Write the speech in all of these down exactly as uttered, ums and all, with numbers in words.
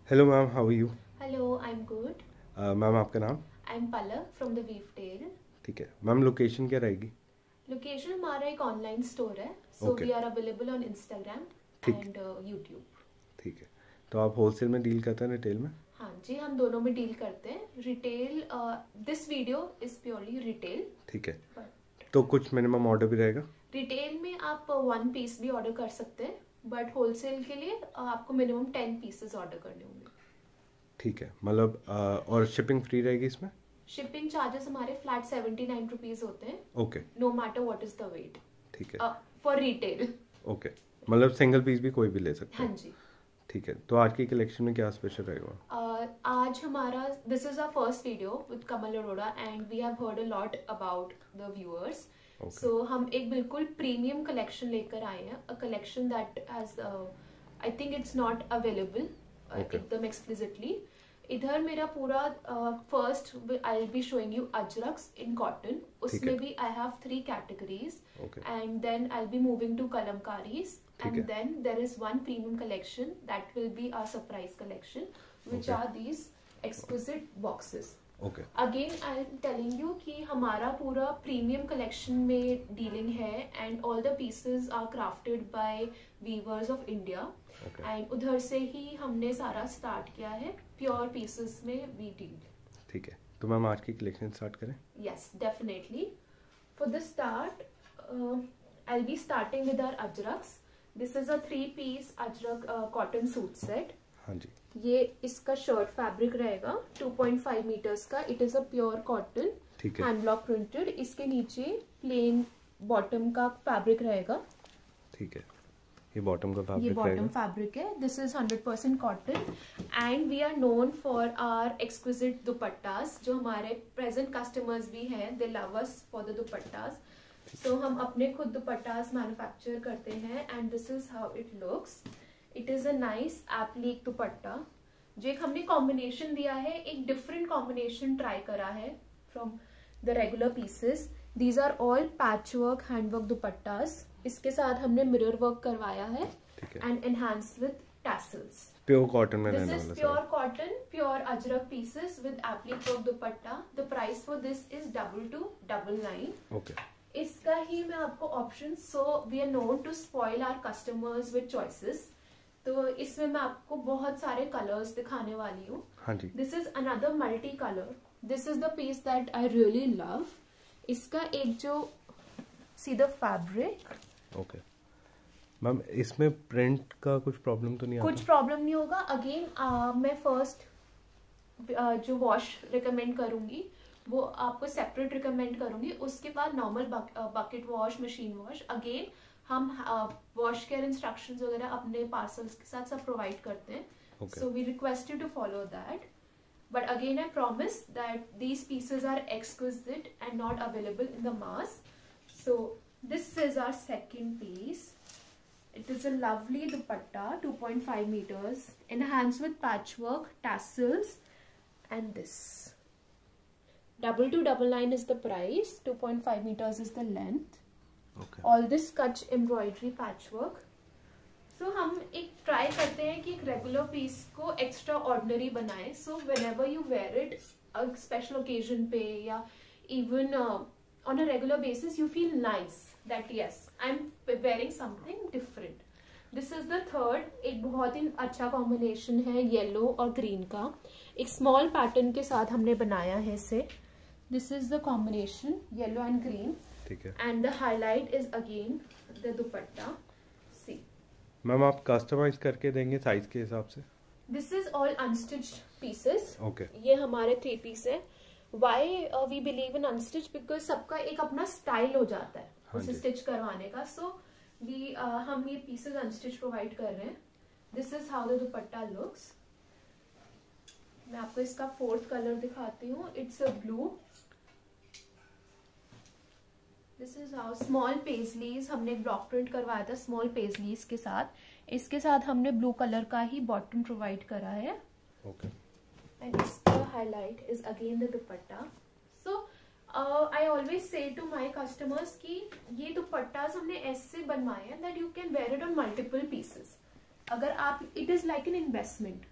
Hello ma'am, how are you? Hello, I am good. Ma'am आपका नाम? I am Palak from the Weave Tale. ठीक है ma'am, location क्या रहेगी? लोकेशन हमारा एक ऑनलाइन स्टोर है, so okay we are available on Instagram ठीक एंड यूट्यूब। ठीक है। तो आप होलसेल में डील करते हैं रिटेल में? हाँ जी, हम दोनों में डील करते हैं। Retail, this video is purely retail. ठीक है। तो कुछ मिनिमम ऑर्डर भी रहेगा? रिटेल में आप वन पीस भी ऑर्डर कर सकते हैं, बट होलसेल के लिए uh, आपको मिनिमम टेन पीसेस ऑर्डर करने होंगे। ठीक है, मतलब uh, और शिपिंग फ्री रहेगी इसमें? शिपिंग चार्जेस हमारे फ्लैट सेवेंटी नाइन रुपीज होते हैं। Okay no matter what is the weight. ठीक है। For retail. ओके, मतलब सिंगल पीस भी कोई भी ले सकता है? हाँ जी। ठीक है, तो आज की कलेक्शन में क्या स्पेशल रहेगा? Uh, आज हमारा this is our first video with Kamal Arora and we have heard a lot about the viewers. So हम एक बिल्कुल प्रीमियम कलेक्शन लेकर आए हैं, a collection that has I think it's not available एकदम एक्सप्लिसिटली। इधर मेरा पूरा first I will be showing you ajraks in cotton, उसमें भी I have three categories and then I will be moving to kalamkaris and then there is one premium collection that will be our surprise collection which okay. are these exquisite boxes. Okay. Again I am telling you कि हमारा पूरा premium collection में dealing है and all the pieces are crafted by weavers of India. Okay. and उधर से ही हमने सारा start किया है, pure pieces में we deal. ठीक है, तो मैम आज की कलेक्शन स्टार्ट करें? Yes, definitely. For the start uh, I'll be starting with our ajraks. This is a three piece ajrak cotton suit set. हाँ जी। ये इसका शर्ट फैब्रिक रहेगा टू पॉइंट फाइव मीटर्स का। It is a pure cotton, hand block printed. इसके नीचे plain bottom का fabric रहेगा। ठीक है, ये बॉटम का फैब्रिक ये बॉटम फैब्रिक है। This is hundred percent cotton and we are known for our exquisite dupattas. जो हमारे प्रेजेंट कस्टमर्स भी हैं, they love us for the dupattas. So so, हम अपने खुद दुपट्टास मैन्युफैक्चर करते हैं and this is how it looks. It is a nice applique dupatta. जो एक हमने कॉम्बिनेशन दिया है, एक डिफरेंट कॉम्बिनेशन ट्राई करा है from the regular pieces. These are all patch work hand work dupattas. इसके साथ हमने मिरर वर्क करवाया है and enhance with tassels. Pure cotton में रहने वाला है। This is pure cotton, pure ajrak pieces with applique work dupatta. The price for this is double two double nine. Okay, इसका ही मैं आपको option, so we are known to spoil our customers with choices. तो इसमें मैं आपको बहुत सारे कलर्स दिखाने वाली हूँ। हाँ जी। This is another multi colour. This is the piece that I really love. इसका एक जो see the fabric. Okay ma'am, इसमें प्रिंट का कुछ प्रॉब्लम तो नहीं आता? कुछ प्रॉब्लम नहीं होगा। अगेन uh, मैं फर्स्ट uh, जो वॉश रिकमेंड करूंगी वो आपको सेपरेट रिकमेंड करूंगी। उसके बाद normal bucket wash, machine wash. Again हम वॉश केयर इंस्ट्रक्शंस वगैरह अपने पार्सल्स के साथ सब प्रोवाइड करते हैं। So we request you to follow that. But again I promise that these pieces are exquisite and not available in the mass. So this is our second piece. It is a lovely dupatta, two point five meters, enhanced with patchwork, tassels, and this. Double two double nine is the price. Two point five meters is the length. Okay. All this Kutch embroidery patchwork. So हम एक try करते हैं कि एक regular piece को extraordinary बनाएं. So whenever you wear it, a special occasion पे या even uh, on a regular basis, you feel nice that yes, I'm wearing something different. This is the third. एक बहुत ही अच्छा combination है yellow और green का। एक small pattern के साथ हमने बनाया है इसे। This is the combination yellow and green. ठीक है। And the highlight is again the dupatta. See. Ma'am आप कस्टमाइज करके देंगे साइज के हिसाब से? This is all unstitched pieces. Okay. ये हमारे थ्री पीस है। Why uh, we believe in unstitched? Because सबका एक अपना स्टाइल हो जाता है उसे स्टिच करवाने का। सो so, we uh, हम ये पीसेस अनस्टिच प्रोवाइड कर रहे हैं। This is how the dupatta looks. मैं आपको इसका फोर्थ कलर दिखाती हूँ। It's a blue. This is how small paisleys हमने ब्लॉक प्रिंट करवाया था स्मॉल पेजलीज के साथ। इसके साथ हमने ब्लू कलर का ही बॉटम प्रोवाइड करा है। ओके। एंड इसका highlight is again the dupatta. So I always say to my customers कि ये दुपट्टास हमने ऐसे बनवाए हैं that you can wear it on multiple pieces. अगर आप, it is like an investment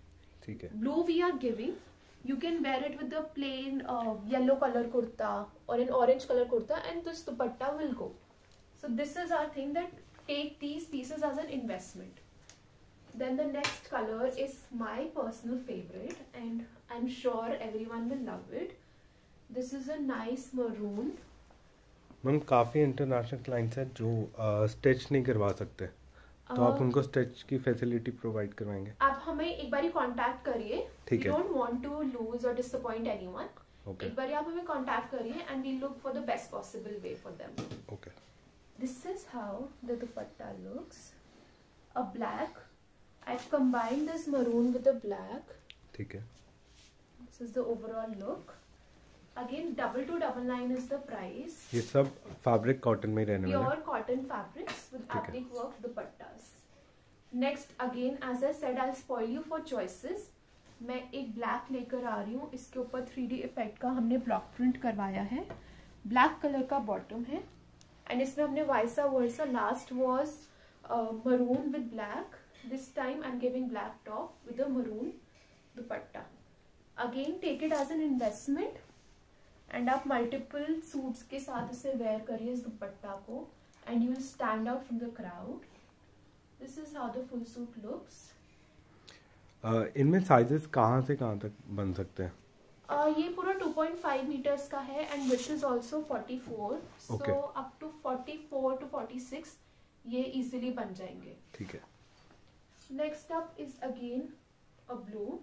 ठीक है. Blue we are giving. You can wear it with the plain uh, yellow color kurta or an orange color kurta, and this dupatta will go. So this is our thing, that take these pieces as an investment. Then the next color is my personal favorite, and I'm sure everyone will love it. This is a nice maroon. Ma'am काफ़ी international clients हैं जो stitch नहीं करवा सकते, तो आप उनको stitch की फैसिलिटी प्रोवाइड करवाएंगे? आप हमें एक बार कांटेक्ट करिए. ठीक है. We don't want to lose or disappoint anyone. Okay. एक बार आप हमें कांटेक्ट करिए and we look for the best possible way for them. Okay. This is how the dupatta looks. A black. I've combined this maroon with the black. ठीक है. This is the overall look. Again, double two double nine is the price. ये सब fabric cotton में रहने वाला है. Pure cotton fabrics with applique work dupattas. Next, again, as I said, I'll spoil you for choices. मैं एक black लेकर आ रही हूँ. इसके ऊपर थ्री डी इफेक्ट का हमने ब्लॉक प्रिंट करवाया है. ब्लैक कलर का बॉटम है, एंड इसमें हमने vice versa. Last was maroon with black. This time I am giving black top with a maroon dupatta. Again take it as an investment, and आप multiple suits के साथ इसे वेयर करिए इस दुपट्टा को, and you will stand out from the crowd. This is how the full suit looks. इनमें sizes कहाँ से कहाँ तक बन सकते हैं? uh, ये पूरा टू पॉइंट फाइव मीटर्स का है, and width is also forty four. So up to forty four to forty six ये इजीली बन जाएंगे. ठीक है. Next up is again a blue.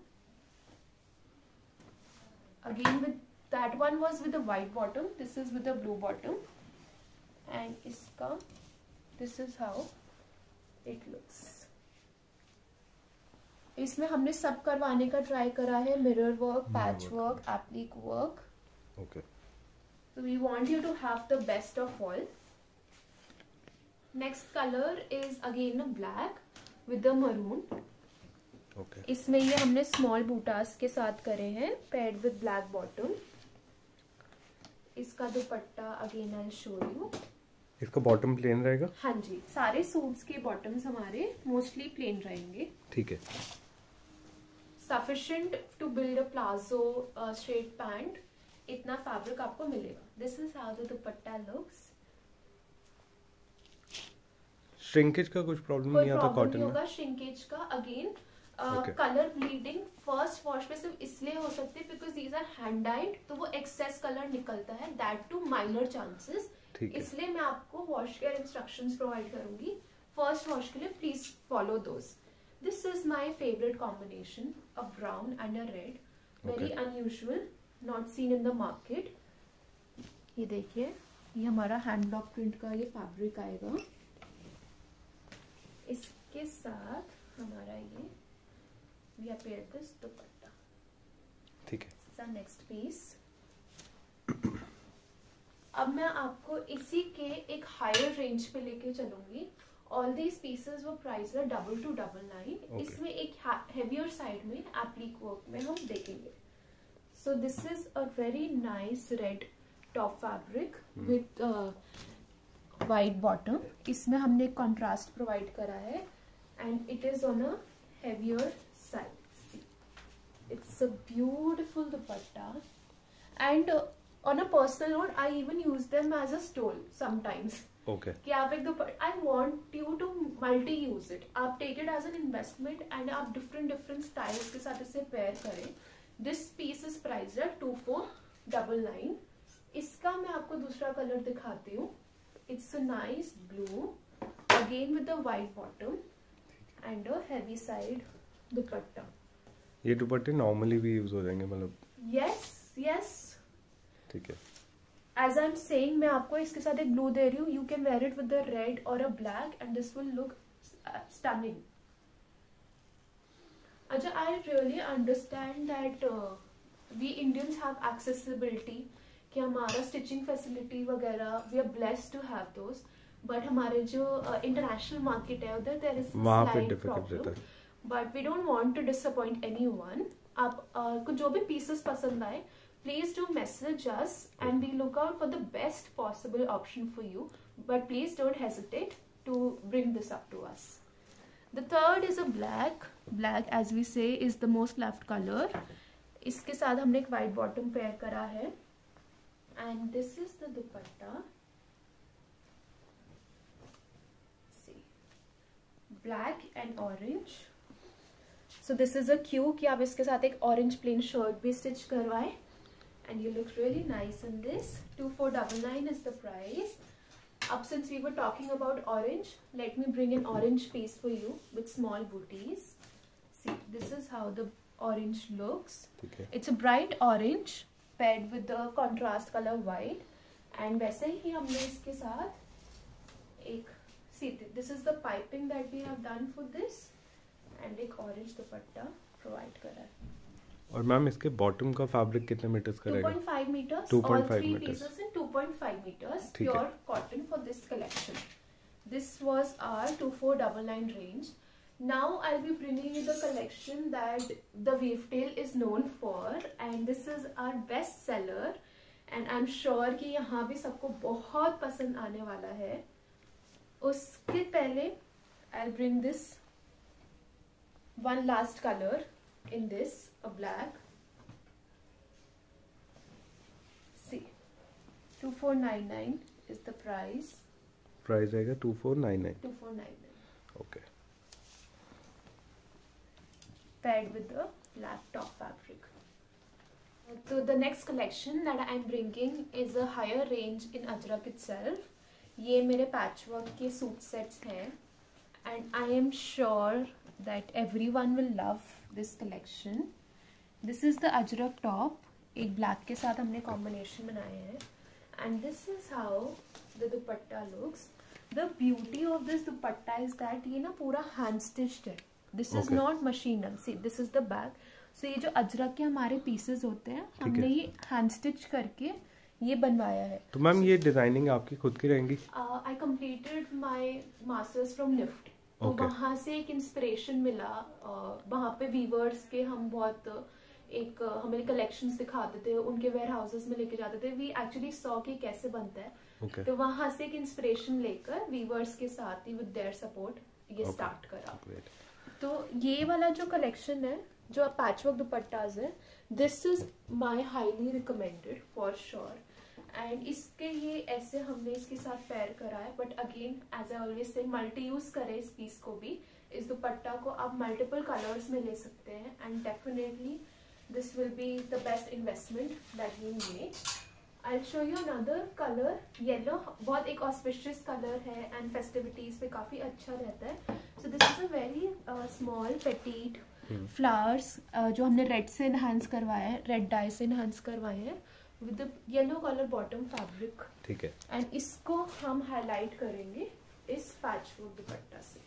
Again with that one was with a white bottom, this is with a blue bottom, and iska this is how it looks. इसमें हमने सब करवाने का ट्राई करा है. Mirror work, patch work, applique work. Okay. So we want you to have the best of all. Next color is again a black with the maroon. Okay. इसमें ये हमने स्मॉल बूटास के साथ करे हैं, पेयर्ड विद ब्लैक बॉटम. इसका dupatta again I show you. इसका bottom plain रहेगा? हाँ जी, सारे सूट्स के बॉटम्स हमारे मोस्टली प्लेन रहेंगे. ठीक है. Sufficient to build a palazzo straight pant. इतना फैब्रिक आपको मिलेगा. This is how the dupatta looks. Shrinkage का कुछ प्रॉब्लम नहीं आता कॉटन में? होगा श्रिंकेज का. Again colour bleeding first wash में सिर्फ इसलिए हो सकती है because these are hand dyed, तो वो एक्सेस कलर निकलता है. That too minor chances. इसलिए मैं आपको वॉश केयर इंस्ट्रक्शंस प्रोवाइड करूंगी फर्स्ट वॉश के लिए. Please follow those. This is my favourite combination, a brown and a red. Very unusual, not seen in the market. ये देखिए, ये हमारा हैंड ब्लॉक प्रिंट का ये फैब्रिक आएगा. इसके साथ हमारा ये we have paired this dupatta. ठीक है. This is our next piece. अब मैं आपको इसी के एक हायर रेंज पे लेके चलूंगी. All these pieces were priced at double two double nine. इसमें एक heavier side में applique work में हम देखेंगे. So this is a very nice red top fabric hmm. with uh, white bottom. इसमें हमने contrast provide करा है, and it is on a heavier side. See, it's a beautiful dupatta, and uh, on a personal note, I even use them as a stole sometimes. Okay. कि आप एक दुपट्टा, I want you to multi use it. आप take it as an investment, and आप different different styles के साथ इसे pair करें. This piece is priced at two four double nine. इसका मैं आपको दूसरा कलर दिखाती हूँ. It's a nice blue, again with a white bottom and a heavy side दुपट्टा. ये दुपट्टे नॉर्मली भी यूज हो जाएंगे मतलब? Yes yes. ठीक है. एज आई एम सेइंग, मैं आपको इसके साथ एक ब्लू दे रही हूँ. You can wear it with the red और a black, and this will look stunning. अच्छा, I really understand that we Indians have accessibility, कि हमारा स्टिचिंग फैसिलिटी वगैरह, we are blessed to have those. But हमारे जो international uh, market है उधर there is slight problem. But we don't want to disappoint anyone. आप uh, को जो भी पीसेस पसंद आए, please do message us and we look out for the best possible option for you, but please don't hesitate to bring this up to us. The third is a black. Black, as we say, is the most loved color. इसके साथ हमने एक white bottom pair करा है. And this is the dupatta. See, black and orange. So this is a cue कि आप इसके साथ एक orange plain shirt भी stitch करवाएं. And you look really nice in this. two four nine nine is the price. Up since we were talking about orange, let me bring an orange piece for you with small booties. See, this is how the orange looks. Okay. It's a bright orange paired with the contrast color white. And वैसे ही हमने इसके साथ एक, see, this is the piping that we have done for this, and एक orange दुपट्टा provide करा है. और ma'am इसके बॉटम का फैब्रिक कितने मीटर्स का रहेगा? two point five meters. two point five all three meters. pieces in two point five meters. ठीक है. Pure cotton for this collection. This was our two four nine nine range. Now I'll be bringing you the collection that the Weavetail is known for, and this is our best seller. And I'm sure कि यहाँ भी सबको बहुत पसंद आने वाला है. उसके पहले I'll bring this one last color in this, a black. See, two four nine nine is the price. Price रहेगा two four nine nine. two four nine nine. Okay. Paired with the black top fabric. So the next collection that I am bringing is a higher range in Ajrak itself. ये मेरे patchwork के suit sets हैं, and I am sure that everyone will love this collection. This is the Ajrak top. एक black के साथ हमने combination बनाए हैं, and this is how the dupatta looks. The beauty of this dupatta is that ये ना पूरा hand stitched है. This is Okay. not machine done. See, this is the back. So ये जो अजरक के हमारे pieces होते हैं, ठीक हमने है. ये hand stitch करके ये बनवाया है. तो मैम ये डिजाइनिंग आपकी खुद की रहेंगी? Uh, I completed my masters from Nift. तो Okay. वहाँ से एक इंस्पिरेशन मिला. uh, वहाँ पे वीवर्स के हम बहुत एक uh, हमें कलेक्शंस दिखाते थे, उनके वेयर हाउसेस में लेके जाते थे. वी एक्चुअली सॉ कि कैसे बनता है. Okay. तो वहाँ से एक इंस्पिरेशन लेकर वीवर्स के साथ ही विद देयर सपोर्ट ये Okay. स्टार्ट करा. Great. तो ये वाला जो कलेक्शन है, जो पैचवर्क दुपट्टाज है, this is my highly recommended for sure. And इसके ये ऐसे हमने इसके साथ पेयर करा है, but again as I always say multi use करें इस पीस को भी. इस दुपट्टा को आप मल्टीपल कलर्स में ले सकते हैं, and definitely this will be the best investment that you make. I will show you another colour. Yellow बहुत एक ऑस्पिशियस कलर है, एंड फेस्टिविटीज पे काफी अच्छा रहता है. So this is a very small petite flowers जो हमने रेड से इनहांस करवाया है, रेड डाई से इनहांस करवाए हैं with the yellow colour bottom fabric. ठीक है. एंड इसको हम हाईलाइट करेंगे इस पैचवर्क दुपट्टा से.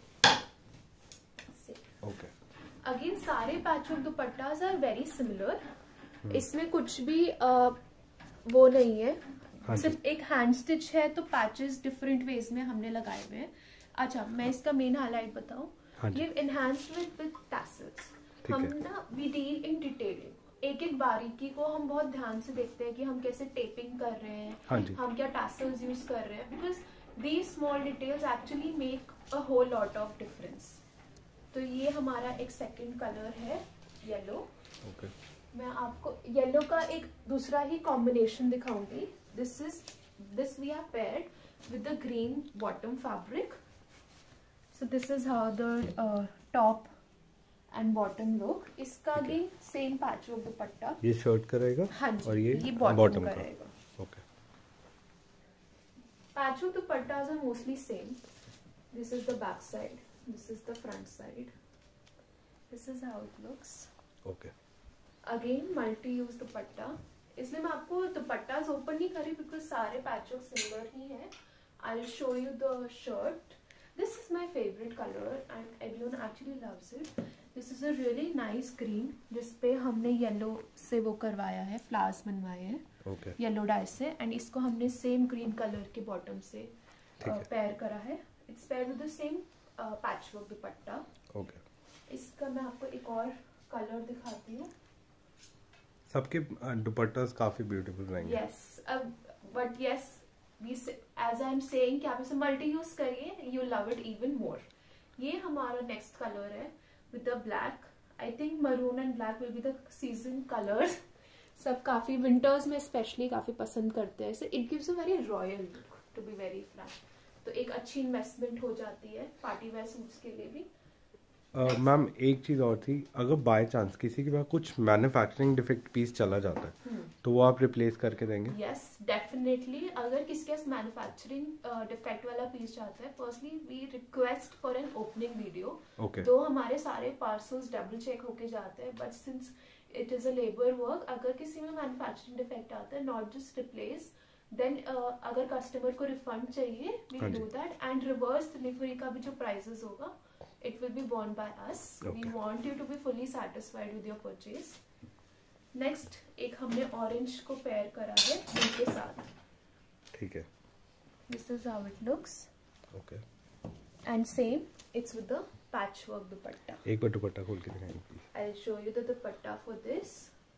ओके. अगेन सारे patchwork dupattas are very similar. इसमें कुछ भी uh, वो नहीं है. हाँ सिर्फ एक हैंड स्टिच है, तो पैचेस डिफरेंट वेज में हमने लगाए हुए हैं. अच्छा, मैं इसका मेन हाईलाइट बताऊं. हाँ जी. ये एनहांसमेंट विद टैसल्स. हम ठीक है. ना वी डील इन डिटेलिंग. एक एक बारीकी को हम बहुत ध्यान से देखते हैं कि हम कैसे टेपिंग कर रहे हैं, हाँ जी. हम क्या टैसल्स यूज कर रहे हैं, because these small details actually make a whole lot of difference. तो ये हमारा एक सेकंड कलर है येलो. ओके. मैं आपको येलो का एक दूसरा ही कॉम्बिनेशन दिखाऊंगी. This is this we are paired with the green bottom fabric. So this is how the top and bottom look. इसका अगेन सेम पैचवर्क दुपट्टा. ये शर्ट का रहेगा? हाँ जी, और ये, ये बॉटम बॉटम का का रहेगा. Okay. Patchwork dupattas are mostly same. This is the back side, this is the front side. This is how it looks. Okay. Again multi use dupatta. इसलिए मैं आपको दुपट्टास ओपन नहीं करी बिकॉज सारे पैचवर्क सिमिलर ही हैं. I will show you the shirt. This is my favorite color and everyone actually loves it. This is a really nice green जिसपे हमने येलो से वो करवाया है, फ्लावर्स बनवाए हैं ओके. येलो डाई से, एंड इसको हमने सेम ग्रीन कलर के बॉटम से पेयर करा है. It's pair with the same patchwork dupatta. Okay. इसका मैं आपको एक और कलर दिखाती हूँ. सबके दुपट्टास काफी ब्यूटीफुल रहेंगे. Yes, but yes, as I am saying कि आप इसे मल्टी यूज करिए, you love it even more. ये हमारा नेक्स्ट कलर है with the black. I think maroon and black will be the season colours. सब काफी विंटर्स में स्पेशली काफी पसंद करते हैं इसे. It gives a very royal look to be very frank. तो एक अच्छी इन्वेस्टमेंट हो जाती है पार्टी वेयर सूट्स के लिए भी. मैम uh, एक चीज़ और थी, अगर बाय चांस किसी के पास कुछ मैन्युफैक्चरिंग डिफेक्ट पीस चला जाता है hmm. तो वो आप रिप्लेस करके देंगे? Yes definitely. अगर किसी के पास मैन्युफैक्चरिंग डिफेक्ट वाला पीस जाता है, firstly we request for an opening video. तो हमारे सारे पार्सल्स डबल चेक होके जाते हैं. But since it is a labour work, अगर किसी में मैन्युफैक्चरिंग डिफेक्ट आता है, नॉट जस्ट रिप्लेस, देन अगर कस्टमर को रिफंड चाहिए we do that. And reverse delivery का भी जो प्राइसेस होगा it will be borne by us. Okay. We want you to be fully satisfied with your purchase. Next एक हमने orange को pair करा है इनके साथ. ठीक है. This is how it looks. Okay. And same, it's with the patchwork dupatta. एक बार दुपट्टा खोल के दिखाएं please. I'll show you the dupatta for this.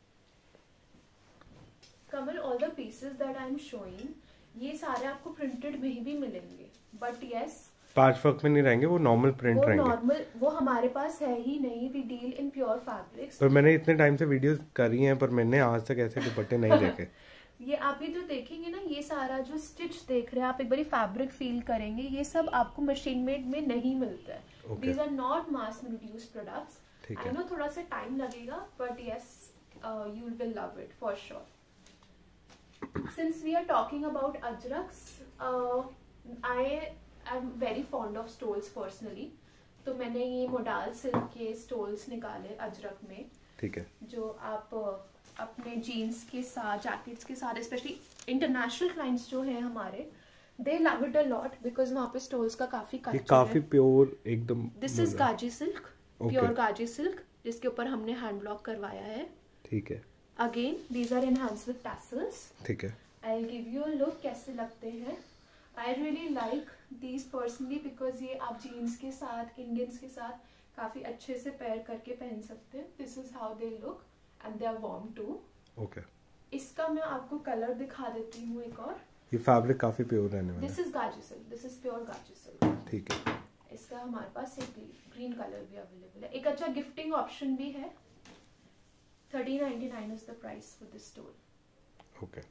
Kamal, all the pieces that I'm showing, ये सारे आपको printed में भी मिलेंगे. But yes, पैच वर्क में नहीं रहेंगे, वो नॉर्मल प्रिंट वो रहेंगे. नॉर्मल वो हमारे पास है ही नहीं. We deal in pure fabrics. पर मैंने इतने टाइम से वीडियोस करी हैं, पर मैंने आज तक ऐसे दुपट्टे नहीं देखे. ये आप ही जो देखेंगे ना, ये सारा जो स्टिच देख रहे हैं आप, एक बारी फैब्रिक फील करेंगे. ये सब आपको मशीन मेड में नहीं मिलता है. These are not mass produce products. I know थोड़ा सा टाइम लगेगा, but yes you will love it for sure. Since we are talking about ajrakhs, I I am very fond of stoles personally. तो मैंने ये मोडाल सिल्क के stoles निकाले अजरक में. ठीक है. जो आप अपने जीन्स के साथ, जैकेट्स के साथ, स्पेशली इंटरनेशनल क्लाइंट्स जो हैं हमारे, they love it a lot because वहाँ पे स्टोल्स का काफी कल्चर है. काफी प्योर एकदम. This is gaji silk, pure gaji silk, जिसके ऊपर हमने हैंड ब्लॉक करवाया है. ठीक है. Again these are enhanced with tassels. ठीक है. I will give you a look कैसे लगते हैं. I really like these personally because ये आप जीन्स के साथ, इंडियंस के साथ काफी अच्छे से पेयर करके पहन सकते हैं. This is how they look and they are warm too. Okay. इसका मैं आपको कलर दिखा देती हूँ एक और. ये फैब्रिक काफी प्योर रहने वाला है. This is gaji silk. This is pure gaji silk. ठीक है. इसका हमारे पास एक ग्रीन कलर भी अवेलेबल है. एक अच्छा गिफ्टिंग ऑप्शन भी है. Thirty ninety nine is the price for this store. Okay.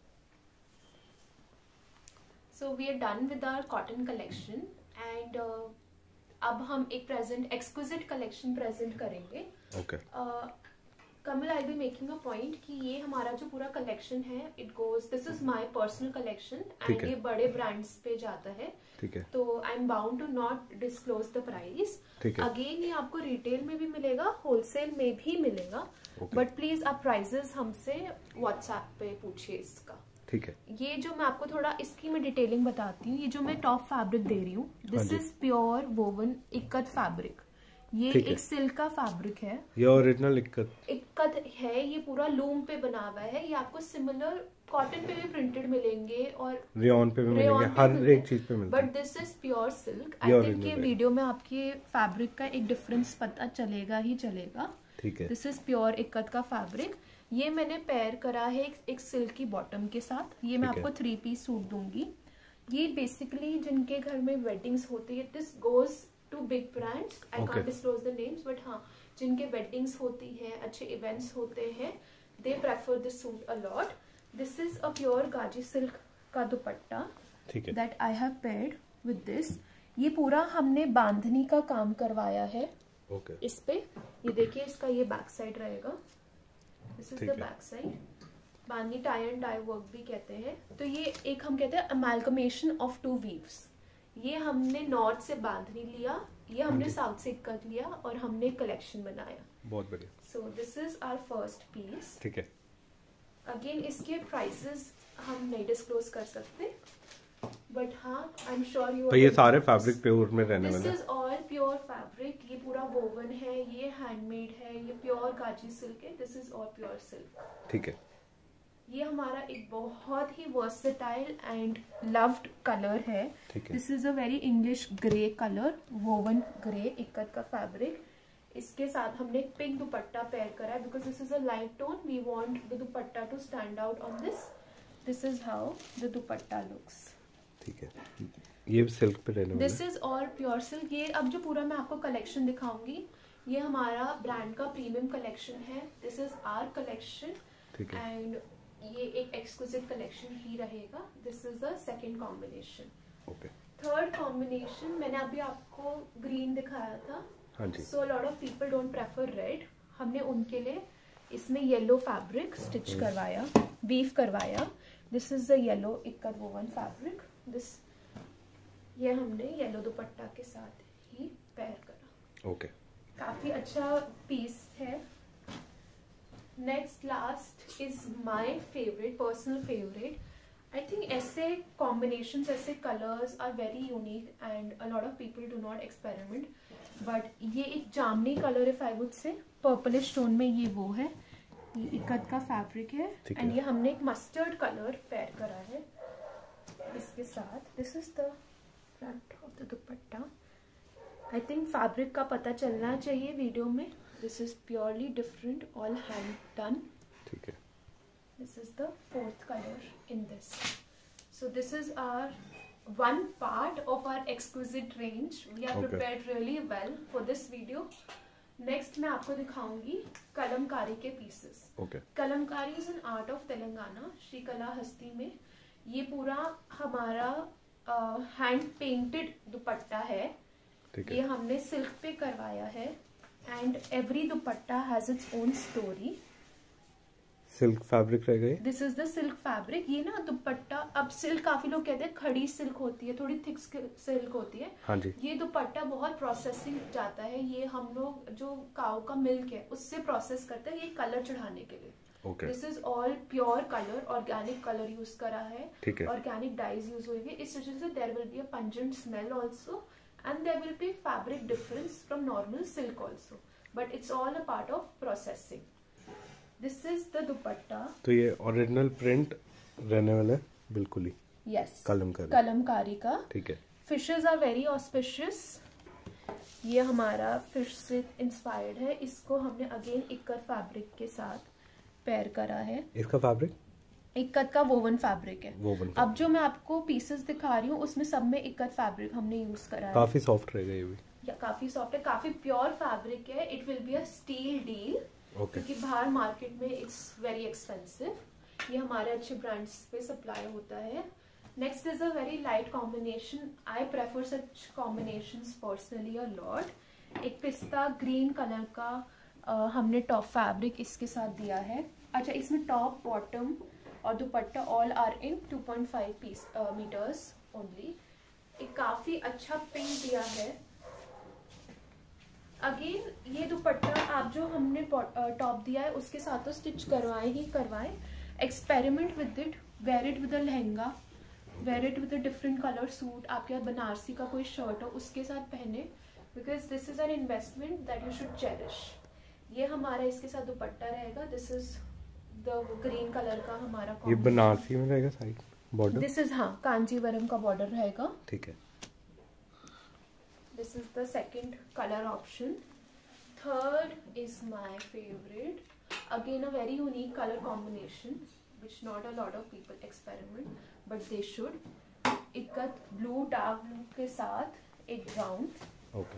So we are done with our cotton collection and uh, अब हम एक present exquisite collection present करेंगे. Okay. Uh, Kamal, I'll be making a point कि ये हमारा जो पूरा collection है, it goes, this is my personal collection and ये बड़े brands पे जाता है. ठीक है. तो I'm bound to not disclose the price. ठीक है. Again ये आपको retail में भी मिलेगा, wholesale में भी मिलेगा. Okay. But please आप prices हमसे WhatsApp पे पूछिए इसका. ठीक है. ये जो मैं आपको थोड़ा इसकी मैं डिटेलिंग बताती हूँ. ये जो मैं टॉप फैब्रिक दे रही हूँ, this is pure woven ikat fabric. ये एक सिल्क का फैब्रिक है. ये ओरिजिनल इक्कत इक्कत है. ये पूरा लूम पे बना हुआ है. ये आपको सिमिलर कॉटन पे भी प्रिंटेड मिलेंगे और रेयन पे भी मिलेंगे, हर एक चीज पे मिलता है. But this is pure silk. I think ये वीडियो में आपके फैब्रिक का एक डिफरेंस पता चलेगा ही चलेगा. ठीक है. दिस इज प्योर इक्कत का फैब्रिक. ये मैंने पेयर करा है एक, एक सिल्क की बॉटम के साथ. ये मैं आपको थ्री पीस सूट दूंगी. ये बेसिकली जिनके घर में वेडिंग्स होती है, this goes to big brands. I can't disclose the names, but हाँ, जिनके वेडिंग्स होती हैं, अच्छे इवेंट्स होते हैं, they prefer this suit a lot. This is a pure gaji silk का dupatta that I have paired with this. ये पूरा हमने बांधनी का काम करवाया है. okay. इस पे ये देखिए, इसका ये बैक साइड रहेगा. This is the back side. Bandhani tie and dye work भी कहते हैं. तो ये एक हम कहते हैं अमालगमेशन ऑफ टू वीव्स. ये हमने नॉर्थ से बांधनी लिया, ये हमने साउथ से इक्कत लिया और हमने कलेक्शन बनाया. बहुत बढ़िया. So this is our first piece. ठीक है. अगेन इसके प्राइसेस हम नहीं डिस्क्लोज कर सकते, बट हाँ आई एम श्योर यू. तो ये सारे फैब्रिक प्योर में रहने वाले हैं. This is all pure fabric. ये पूरा वोवन है, ये हैंडमेड है, ये प्योर गाजी सिल्क है. This is all pure silk. ठीक है. ये हमारा एक बहुत ही वर्सेटाइल एंड लव्ड कलर है. This is a very English grey colour, woven grey, ikat का फैब्रिक. इसके साथ हमने एक पिंक दुपट्टा पेयर करा है because this is a light tone. We want the dupatta to stand out on this. This is how the dupatta looks. ठीक है. ये सिल्क पे रहने वाला है। This is all pure silk. ये अब जो पूरा मैं आपको कलेक्शन दिखाऊंगी, ये हमारा ब्रांड का प्रीमियम कलेक्शन है। This is our collection and ये एक एक्सक्लूसिव कलेक्शन ही रहेगा। This is the second combination. Okay, third combination मैंने अभी आपको ग्रीन दिखाया था। हाँ जी। So lot of people don't prefer red. हमने उनके लिए इसमें येलो फैब्रिक स्टिच करवाया, वीव करवाया। This is the yellow ikat woven fabric. This ये हमने येलो दुपट्टा के साथ ही पेयर करा। ओके, काफी अच्छा पीस है। Next last is my favourite, personal favourite. I think ऐसे कॉम्बिनेशंस, ऐसे colours are very unique and a lot of people do not experiment, but ये एक जामनी colour if I would say, purplish tone में ये वो है, ये इकत का फैब्रिक है एंड ये हमने एक मस्टर्ड कलर पेयर करा है इसके साथ। This is the front of the dupatta. I think fabric का पता चलना चाहिए वीडियो में। This is purely different, all hand done. ठीक है। This is the fourth color in this. So this is our one part of our exquisite range. We are Okay. prepared really well for this video. Next मैं आपको दिखाऊंगी कलमकारी के pieces. Okay. Kalamkari is an art of Telangana, Shri कला हस्ती में। ये पूरा हमारा हैंड पेंटेड दुपट्टा है। ठीक ये है। हमने सिल्क पे करवाया है and every dupatta has its own story. Silk fabric रह गई। This is the silk fabric. ये ना दुपट्टा, अब सिल्क काफी लोग कहते हैं खड़ी सिल्क होती है, थोड़ी थिक सिल्क होती है। हाँ जी। ये दुपट्टा बहुत प्रोसेसिंग जाता है। ये हम लोग जो काऊ का मिल्क है उससे प्रोसेस करते हैं ये कलर चढ़ाने के लिए। Okay. This is all pure colour, organic colour use करा है, ठीक है। ऑर्गेनिक डाइज यूज हुए हैं। इस वजह से there will be a pungent smell also and there will be fabric difference from normal silk also, but it's all a part of processing. This is the dupatta. तो ये ओरिजिनल प्रिंट रहने वाला है बिल्कुल ही। यस, कलमकारी। कलमकारी का। ठीक है। Fishes are very auspicious. ये हमारा फिश से इंस्पायर्ड है। इसको हमने अगेन इक्कत फैब्रिक के साथ पेयर करा है। इसका फैब्रिक इक्कत का वोवन फैब्रिक है। वोवन। अब जो मैं आपको पीसेस दिखा रही हूँ उसमें सब में इक्कत फैब्रिक हमने यूज करा है। काफी सॉफ्ट रहेगा ये भी। या काफी सॉफ्ट है, काफी प्योर फैब्रिक है। It will be a steal deal. Okay. क्योंकि बाहर मार्केट में इट्स वेरी एक्सपेंसिव। ये हमारे अच्छे ब्रांड्स पे सप्लाई होता है। Next is a very light combination. I prefer such combinations personally a lot. एक पिस्ता ग्रीन कलर का uh, हमने टॉप फैब्रिक इसके साथ दिया है। अच्छा, इसमें टॉप बॉटम और dupatta all are in two point five piece metres only. एक काफी अच्छा पिंक दिया है। अगेन ये दुपट्टा आप जो हमने टॉप दिया है उसके साथ तो स्टिच करवाए ही करवाए। Experiment with it, wear it with a lehenga, wear it with a different colour suit. आपके बनारसी का कोई शर्ट हो उसके साथ पहने, because this is an investment that you should cherish. ये हमारा इसके साथ दुपट्टा रहेगा। This is the green colour का हमारा। ये बनारसी में रहेगा साइड बॉर्डर। दिस इज हाँ कांजीवरम का बॉर्डर रहेगा। ठीक है। This is the second color option. Third is my favorite. Again a very unique color combination which not a lot of people experiment, but they should. Ikat blue dark blue के साथ एक brown. Okay.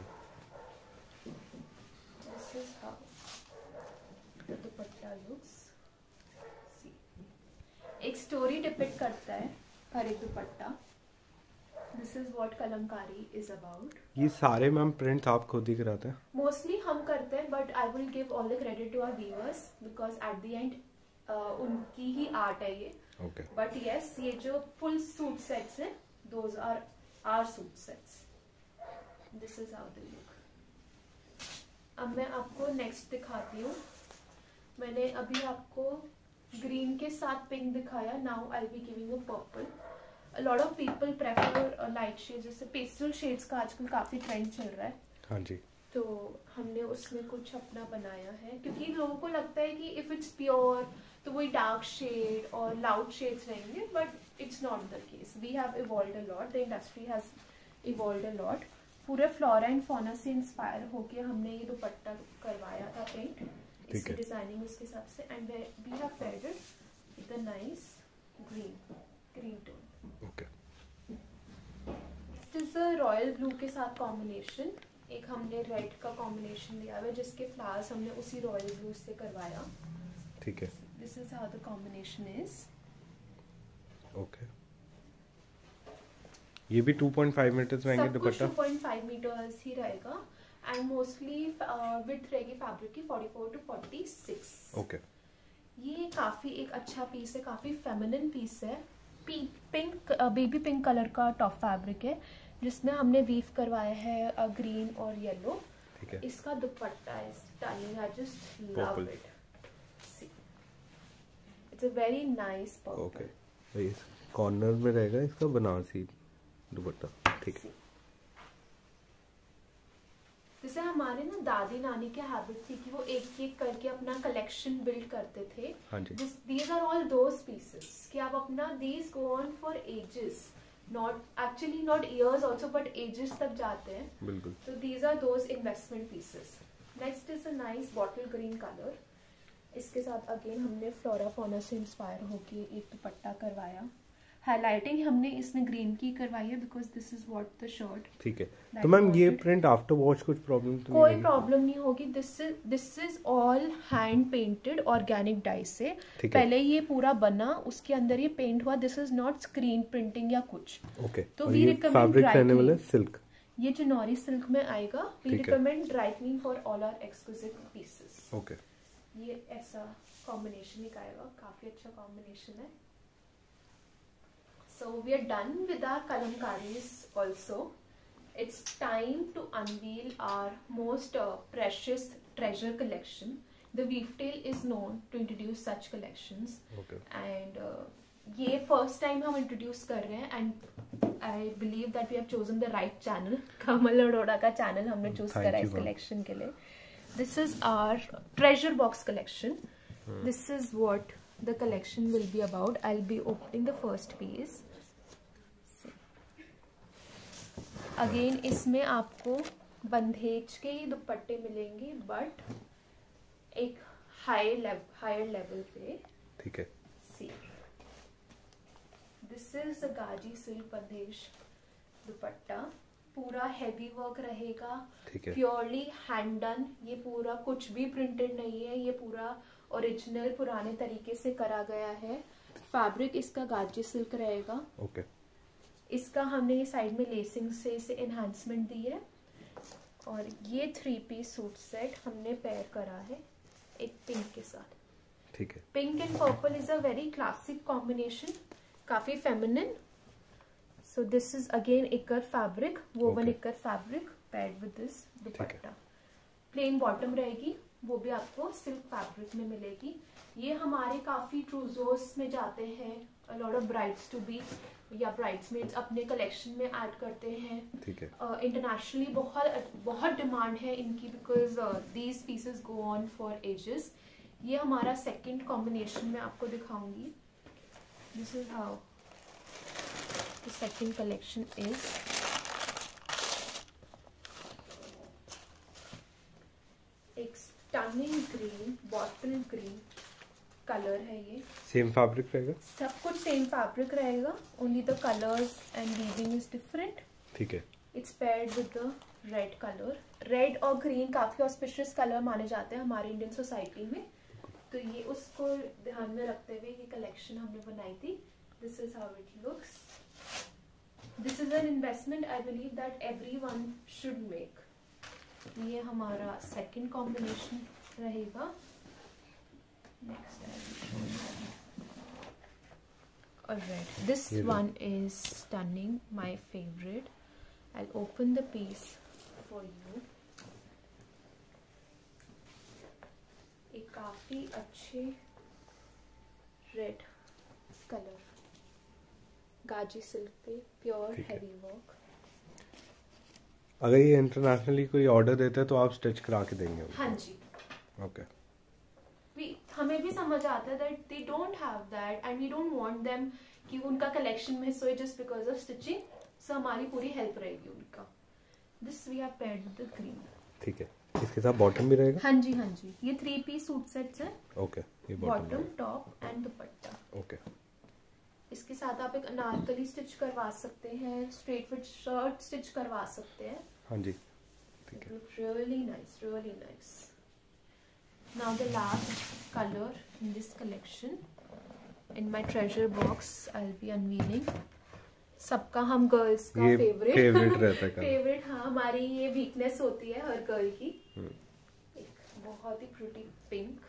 This is how the dupatta looks. See, एक story depict करता है हर एक दुपट्टा। This is what Kalamkari is about. ये सारे ma'am prints आप खुद ही कराते हैं? Mostly हम करते हैं, but I will give all the credit to our weavers because at the end uh, उनकी ही आर्ट है ये। Okay. But yes, ये जो full suit sets हैं, those are our suit sets. This is how they look. अब मैं आपको next दिखाती हूँ। मैंने अभी आपको green के साथ pink दिखाया। Now I'll be giving you purple. A lot of people prefer uh, light shades, जैसे पेस्टल शेड्स का आजकल काफी ट्रेंड चल रहा है। हाँ जी। तो हमने उसमें कुछ अपना बनाया है, क्योंकि लोगों को लगता है कि इफ इट्स प्योर तो वही डार्क शेड और लाउड शेड्स रहेंगे, but it's not the case. We have evolved a lot, the industry has evolved a lot. पूरे फ्लोरा एंड फौना से इंस्पायर होके हमने ये दुपट्टा करवाया था पेंट, इसकी डिजाइनिंग उसके हिसाब से, and we have paired it with a nice green green tone. Okay. Royal blue के साथ कॉम्बिनेशन, एक हमने रेड का कॉम्बिनेशन दिया हुआ है जिसके फ्लावर्स हमने उसी रॉयल ब्लू से करवाया। ठीक है, this is how the combination is. Okay, ये भी टू पॉइंट फाइव मीटर्स रहेंगे dupatta? Two point five metres ही रहेगा एंड मोस्टली विड्थ रहेगी फैब्रिक की forty four to forty six. Okay, ये काफी एक अच्छा पीस है, काफी फेमिनिन पीस है। पिंक बेबी पिंक कलर का टॉप फैब्रिक है जिसमें हमने वीव करवाया है ग्रीन और येलो। ठीक है, इसका dupatta is stunning, I just love it. See, it's a very nice purple. Okay, corner में रहेगा इसका बनारसी दुपट्टा। ठीक है, जैसे हमारे ना दादी नानी की हैबिट थी कि वो एक एक करके अपना कलेक्शन बिल्ड करते थे। हाँ जी, these are all those pieces कि आप अपना these go on for ages, not actually not years also but ages तक जाते हैं। बिल्कुल। तो these are those investment pieces. Next is a nice bottle green colour. इसके साथ अगेन हमने फ्लोरा फौना से इंस्पायर होके एक दुपट्टा करवाया। हाईलाइटिंग हमने इसमें ग्रीन की करवाई है because this is what the shirt. ठीक है, तो मैम ये प्रिंट आफ्टर वॉश कुछ प्रॉब्लम तो कोई प्रॉब्लम नहीं होगी। This is this is all hand painted organic dye से। पहले ये पूरा बना, उसके अंदर ये पेंट हुआ। This is not screen printing या कुछ। ओके, तो वी रिकमेंड ड्राई सिल्क, ये चिनौरी सिल्क में आएगा। We recommend dry clean for all our exclusive pieces. Okay, ये ऐसा कॉम्बिनेशन ही आएगा, काफी अच्छा कॉम्बिनेशन है। So we are done with our kalamkaris also. It's time to unveil our most uh, precious treasure collection. The Weavetail is known to introduce such collections. Okay. And uh, ये first time हम introduce कर रहे हैं and I believe that we have chosen the right channel. कमल अरोड़ा का channel हमने choose करा इस collection के लिए. This is our treasure box collection. Hmm. This is what the collection will be about. I'll be opening the first piece. Again इसमें आपको बंधेज के ही दुपट्टे मिलेंगे बट एक हाई लेवल हायर लेवल पे। ठीक है, see, this is the gaji silk bandhej dupatta. पूरा हैवी वर्क रहेगा, प्योरली हैंड डन। ये पूरा कुछ भी प्रिंटेड नहीं है, ये पूरा ओरिजिनल पुराने तरीके से करा गया है। फैब्रिक इसका गाजी सिल्क रहेगा। ओके, इसका हमने ये साइड में लेसिंग से इसे एनहांसमेंट दी है। और ये थ्री पीस सूट सेट हमने पेयर करा है एक पिंक के साथ। ठीक है, pink and purple is a very classic combination, काफी feminine. So this is again ikat fabric, woven ikat fabric paired with this dupatta. Plain bottom रहेगी, वो भी आपको सिल्क फैब्रिक में मिलेगी। ये हमारे काफी ट्रूजोस में जाते हैं। A lot of brides to be या ब्राइड्समेड्स अपने कलेक्शन में ऐड करते हैं। ठीक है, इंटरनेशनली uh, बहुत बहुत डिमांड है इनकी because these pieces go on for ages. ये हमारा सेकंड कॉम्बिनेशन में आपको दिखाऊंगी। This is how the second collection is. एक stunning green, bottle green colour है। ये सेम फैब्रिक रहेगा, सब कुछ सेम फैब्रिक रहेगा, only the colours and weaving is different. ठीक है, it's paired with the red colour. Red और ग्रीन काफी ऑस्पिशियस कलर माने जाते हैं हमारी इंडियन सोसाइटी में, तो ये उसको ध्यान में रखते हुए ये कलेक्शन हमने बनाई थी। This is how it looks. This is an investment I believe that everyone should make. ये हमारा सेकंड कॉम्बिनेशन रहेगा। Next I will show you. Alright, this one is stunning, my favorite. I'll open the piece for you. एक काफी अच्छे red colour, gaji silk पे pure heavy work. अगर ये internationally कोई ऑर्डर देता है तो आप स्टिच करा के देंगे? हाँ जी। ओके, हमें भी समझ आता है that they don't have that and we don't want them कि उनका कलेक्शन में सोए just because of stitching. So हमारी पूरी हेल्प रहेगी उनका। This we have paired with the green. ठीक है, इसके साथ बॉटम भी रहेगा? हाँ जी, हाँ जी। ये थ्री पीस सूट सेट्स है। ओके, ये bottom, top and dupatta. Okay, इसके साथ आप एक अनारकली स्टिच करवा सकते हैं, स्ट्रेट फिट शर्ट स्टिच करवा सकते हैं। हाँ जी, ठीक है। Really nice, really nice. Now the last color in this collection, in my treasure box, I'll be unveiling. सबका हम गर्ल्स का फेवरेट फेवरेट रहता है फेवरेट हाँ, हमारी ये वीकनेस होती है हर गर्ल की। एक बहुत ही प्रिटी पिंक।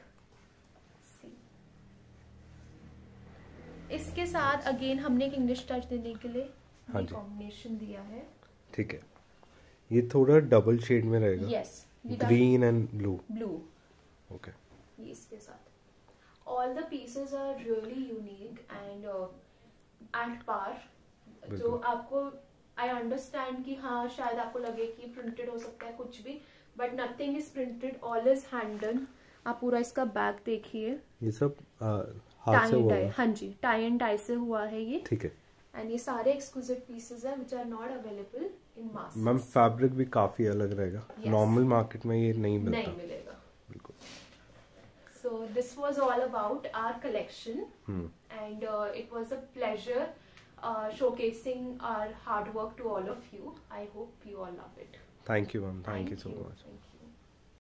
इसके साथ अगेन हमने एक इंग्लिश टच देने के लिए हाँ कॉम्बिनेशन दिया है। ठीक है, ये थोड़ा डबल शेड में रहेगा। Yes, green and blue. Blue, okay. ये इसके साथ all the pieces are really unique and at par. जो आपको आई अंडरस्टैंड कि हाँ शायद आपको लगे कि प्रिंटेड हो सकता है कुछ भी, but nothing is printed, all is hand done. आप पूरा इसका बैक देखिए, ये सब हाथ से हुआ है। हाँ जी, टाई एंड डाई से हुआ है ये। ठीक है। एंड ये सारे एक्सक्लूसिव पीसेस हैं which are not available in mass. Ma'am fabric भी काफी अलग रहेगा, नॉर्मल मार्केट में ये नहीं मिलता। नहीं मिलेगा बिल्कुल। So this was all about our collection and it was a pleasure showcasing our hard work to all of you. I hope you all love it. Thank you ma'am, thank you so much.